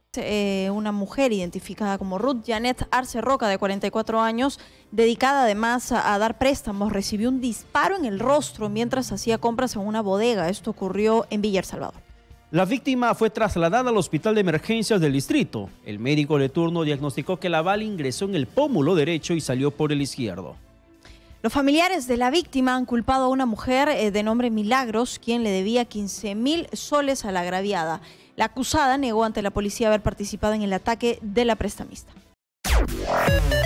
Una mujer identificada como Ruth Janet Arce Roca, de 44 años, dedicada además a dar préstamos, recibió un disparo en el rostro mientras hacía compras en una bodega. Esto ocurrió en Villa El Salvador. La víctima fue trasladada al hospital de emergencias del distrito. El médico de turno diagnosticó que la bala ingresó en el pómulo derecho y salió por el izquierdo. Los familiares de la víctima han culpado a una mujer de nombre Milagros, quien le debía 15.000 soles a la agraviada. La acusada negó ante la policía haber participado en el ataque de la prestamista.